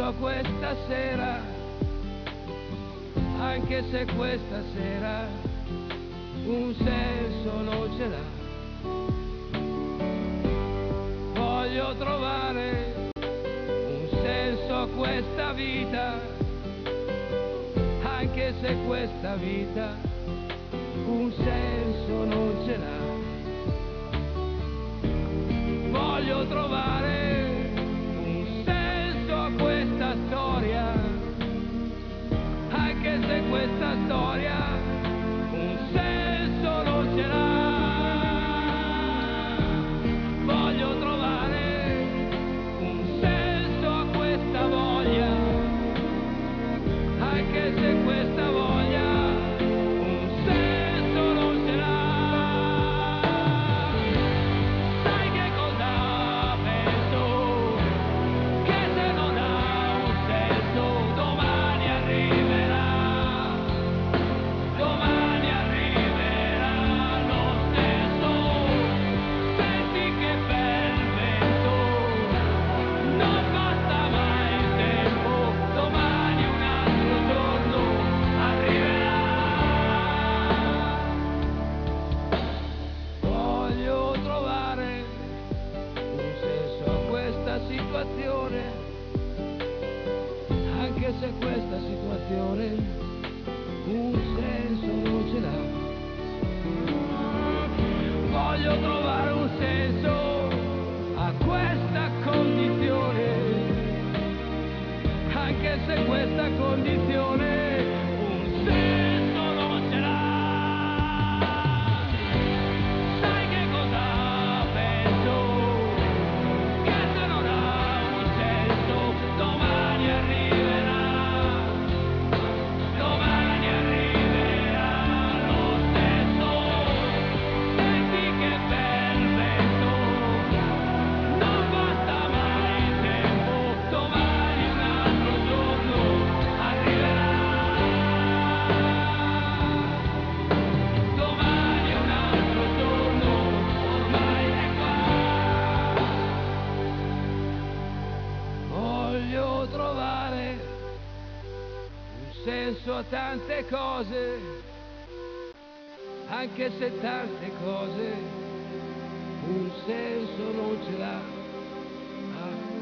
a questa sera, anche se questa sera un senso non ce l'ha. Voglio trovare un senso a questa vita, anche se questa vita un senso non ce l'ha. Voglio trovare un senso a questa storia, anche se questa storia un senso non ce l'ha. Voglio trovare un senso a questa voglia, anche se questa voglia un senso non ce l'ha. Sai che cosa penso? Che se non ha un senso domani arriverà lo stesso. Senti che bel vento, non basta mai il tempo, domani un altro giorno arriverà. Voglio trovare un senso a questa situazione, anche se questa situazione un senso non ce l'ha. Voglio trovare un senso a questa condizione, anche se questa condizione un senso non ce l'ha. Sai che cosa penso? Che se non ha un senso domani arriverà lo stesso. Senti che bel vento, non basta mai il tempo, domani un altro giorno arriverà. Domani un altro giorno ormai è qua. Voglio trovare un senso a tante cose, anche se tante cose un senso non ce l'ha.